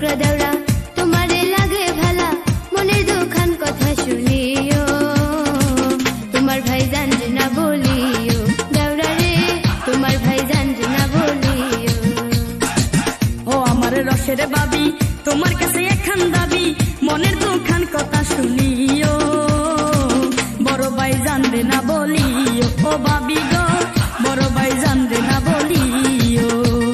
छोकरा दौड़ा तुम्हारे लागे भला मनेर दुखान कथा शुनियो तुम्हार भाई जान ना बोलियो दौड़ा रे तुम्हार भाई जान ना बोलियो ओ आमार रसेर बाबी तुम्हार काছে এখন দাবি মনের দুখান কথা শুনিও বড় ভাই জানবে না বলিও ও বাবি গো বড় ভাই জানবে না বলিও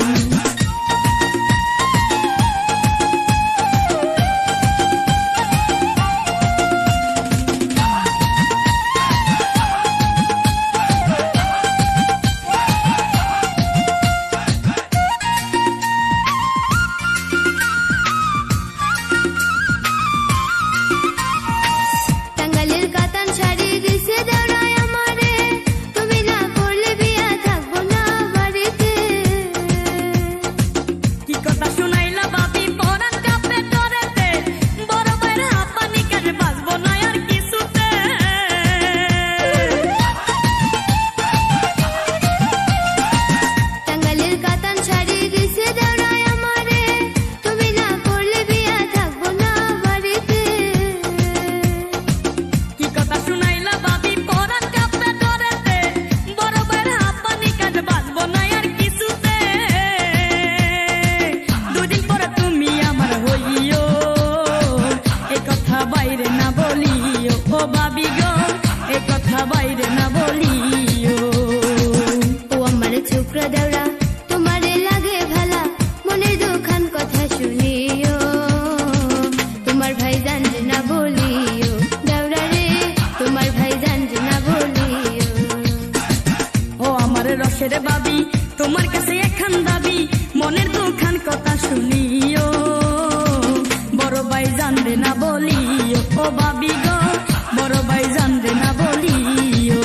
রসের বাবি তোমার কাছে এখন দাবি মনের দুখান কথা শুনিও বড় ভাই জানবে না বলিও ও বাবি গো বড় ভাই জানবে না বলিও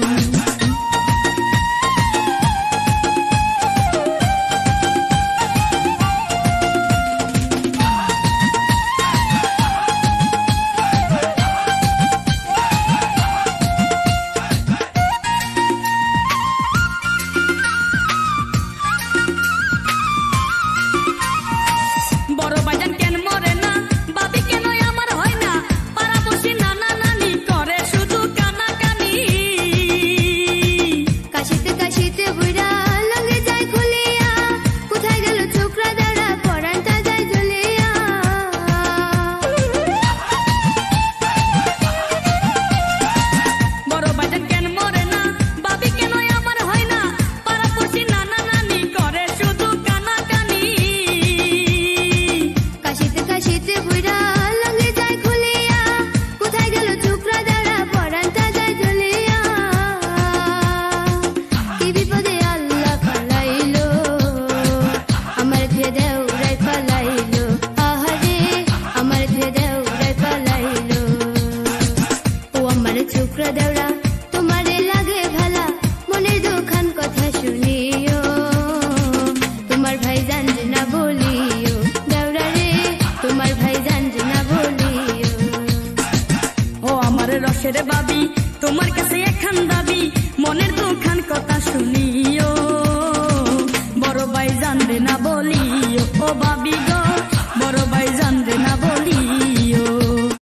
छोकरा दौड़ा तुम्हारे लागे भला मनेर दुखान कथा शुनियो तुम्हार भाई जान ना बोलियो दौड़ा रे तुम्हार भाई जान ना बोलियो ओ आमार रसेर बाबी तुम्हार काছে এখন দাবি মনের দুখান কথা শুনিও বড় ভাই জানবে না বলিও ও বাবি গো